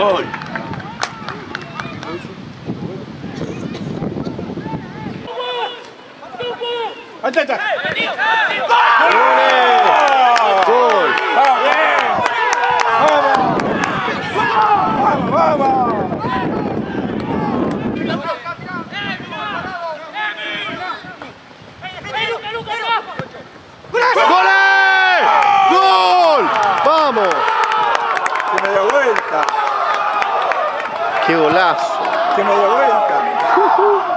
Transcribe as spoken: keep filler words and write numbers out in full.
Gol. Ahí está. Gol. Vamos, vamos. ¡Gol! ¡Gol! ¡Vamos! Que me dio vuelta. ¡Qué golazo! Que me dio vuelta.